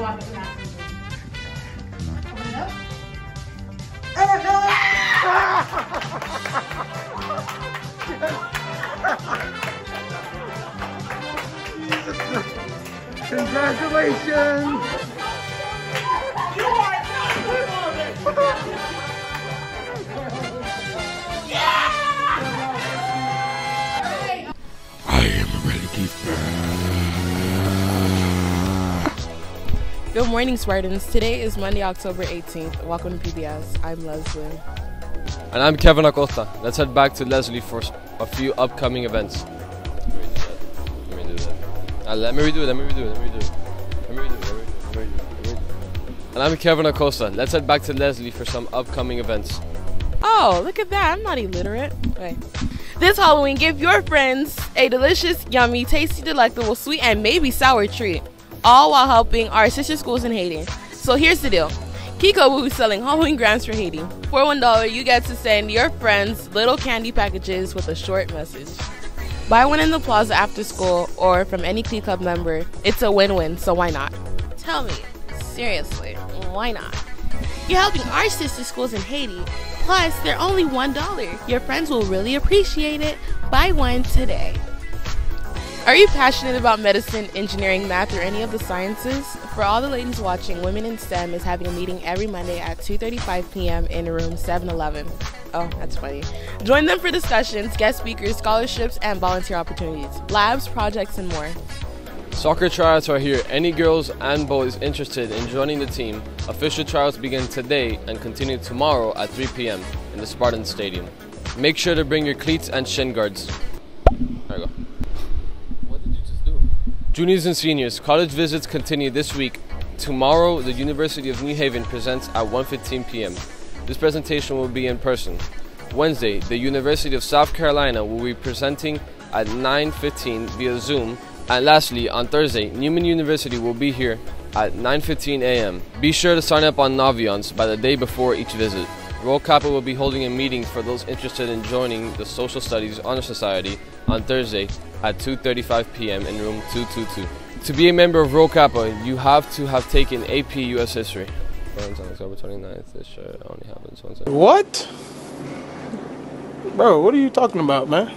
out the bathroom. Open it up. Congratulations! I am ready to Good morning, Spartans. Today is Monday, October 18th. Welcome to PBS. I'm Leslie. And I'm Kevin Acosta. Let's head back to Leslie for a few upcoming events. Let me redo it. And I'm Kevin Acosta. Let's head back to Leslie for some upcoming events. Oh, look at that. I'm not illiterate. Okay. This Halloween, give your friends a delicious, yummy, tasty, delectable, sweet, and maybe sour treat, all while helping our sister schools in Haiti. So here's the deal. Kiko will be selling Halloween grants for Haiti. For $1, you get to send your friends little candy packages with a short message. Buy one in the plaza after school or from any Key Club member. It's a win-win, so why not? Tell me, seriously, why not? You're helping our sister schools in Haiti, plus they're only $1. Your friends will really appreciate it. Buy one today. Are you passionate about medicine, engineering, math, or any of the sciences? For all the ladies watching, Women in STEM is having a meeting every Monday at 2:35 p.m. in room 711. Oh, that's funny. Join them for discussions, guest speakers, scholarships, and volunteer opportunities, labs, projects, and more. Soccer tryouts are here. Any girls and boys interested in joining the team, official tryouts begin today and continue tomorrow at 3 p.m. in the Spartan Stadium. Make sure to bring your cleats and shin guards. There you go. What did you just do? Juniors and seniors, college visits continue this week. Tomorrow, the University of New Haven presents at 1:15 p.m. This presentation will be in person. Wednesday, the University of South Carolina will be presenting at 9:15 via Zoom. And lastly, on Thursday, Newman University will be here at 9:15 a.m. Be sure to sign up on Naviance by the day before each visit. Rho Kappa will be holding a meeting for those interested in joining the Social Studies Honor Society on Thursday at 2:35 p.m. in room 222. To be a member of Rho Kappa, you have to have taken AP US History. On October 29th, this shirt only happens once. What? Bro, what are you talking about, man?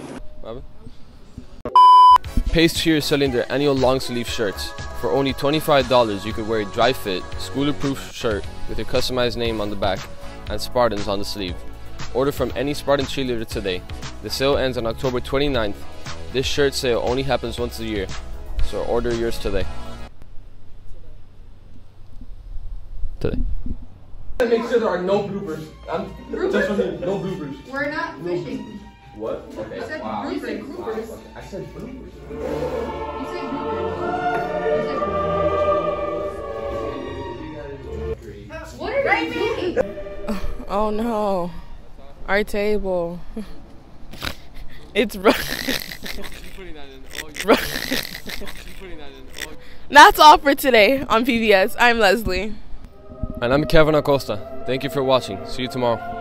Pace Cheer is selling their annual long sleeve shirts. For only $25, you could wear a dry fit, schooler-proof shirt with your customized name on the back and Spartans on the sleeve. Order from any Spartan cheerleader today. The sale ends on October 29th. This shirt sale only happens once a year, so order yours today. Make sure there are no bloopers. Just no bloopers. We're not fishing. What? Okay. I said wow. bloopers. You said bloopers. I said bloopers. You said bloopers. What are you doing? Oh no. Our table. It's That's all for today on PBS. I'm Leslie. And I'm Kevin Acosta. Thank you for watching. See you tomorrow.